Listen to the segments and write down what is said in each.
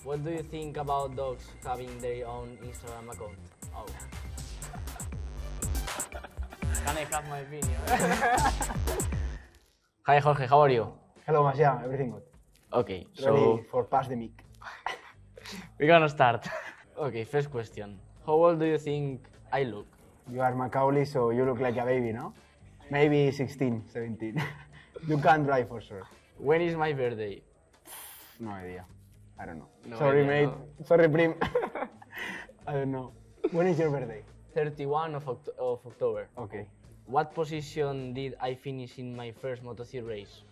What do you think about dogs having their own Instagram account? Oh. Can I have my opinion? Hi Jorge, how are you? Hello, Masia. Everything good? Okay, Ready for pass the mic. we're gonna start. Okay, first question. How old do you think I look? You are Macaulay, so you look like a baby, no? Maybe 16, 17. You can drive for sure. When is my birthday? No idea. I don't know. No Sorry, idea, mate. no? Sorry, Prim. I don't know. When is your birthday? 31 of October. Okay. What position did I finish in my first Moto3 race?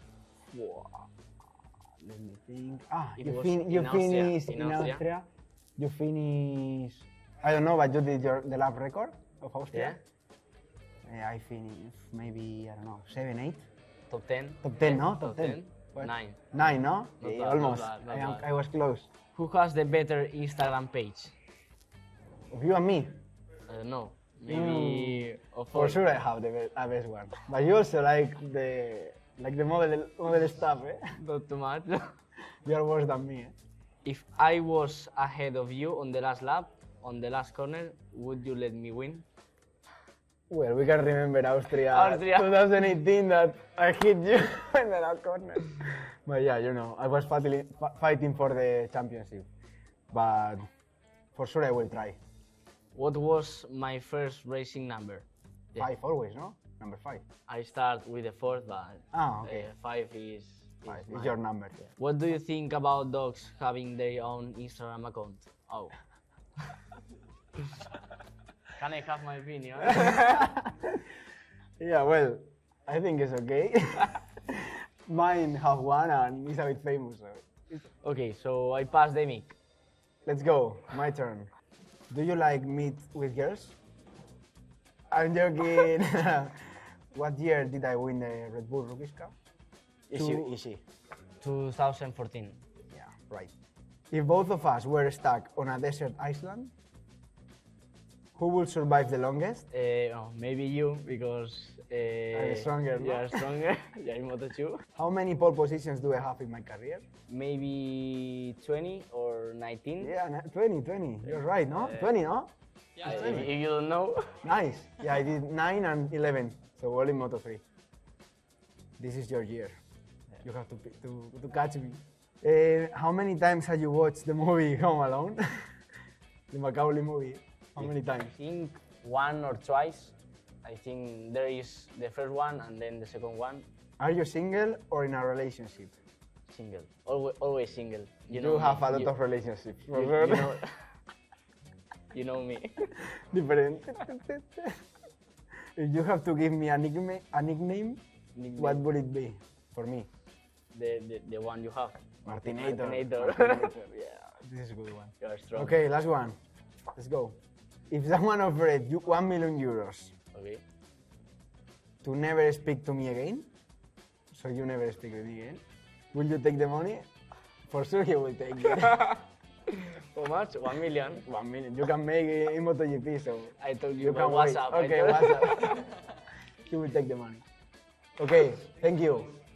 Let me think. Ah, It you, was you in Austria. finished In in Austria. Austria. You finished. I don't know, but you did the lap record of Austria. I finished maybe, I don't know, 7, 8. Top 10? Top 10, no? Top 10. 10? What? 9. 9, no? Not Yeah, bad, almost. not bad, not bad. I was close. Who has the better Instagram page? Of you and me. I don't know. Maybe of For all. sure I have the best one. But you also like the model stuff, eh? Not too much. You are worse than me, eh? If I was ahead of you on the last lap, on the last corner, would you let me win? Well, we can remember Austria, Austria. 2018 that I hit you in the last corner. But yeah, you know, I was fighting for the championship. But for sure I will try. What was my first racing number? Yeah. 5 always, no? Number 5. I start with the fourth, but Ah, okay. 5 is 5 is mine. your number. What do you think about dogs having their own Instagram account? Oh. Can I have my opinion? Yeah, well, I think it's okay. Mine have one and it's a bit famous. So Okay, so I pass the mic. let's go, my turn. Do you like meet with girls? I'm joking. What year did I win the Red Bull Rookies Cup? Easy. 2014. Yeah, right. If both of us were stuck on a desert island, who would survive the longest? Maybe you, because I'm stronger, no? you are stronger. You're in Moto2. How many pole positions do I have in my career? Maybe 20 or 19. Yeah, 20. You're right, no? 20, no? Yeah, if you don't know. Nice. Yeah, I did 9 and 11, so all in Moto3. This is your year. You have to catch me. How many times have you watched the movie Home Alone? The Macaulay movie. How many times? I think one or twice. I think there is the first one and then the second one. Are you single or in a relationship? Single. Always single. You have a lot of relationships. For sure. You know me. Different. If you have to give me a nickname, what would it be for me? The one you have. Martinator. Martinator. Yeah, this is a good one. You are strong. Okay, last one. Let's go. If someone offered you 1 million euros Okay. to never speak to me again, so you never speak with me again, will you take the money? For sure he will take it. How much? 1 million. 1 million. You can make it in MotoGP, so I told you you about can wait. WhatsApp. Okay, WhatsApp. He will take the money. Okay, thank you.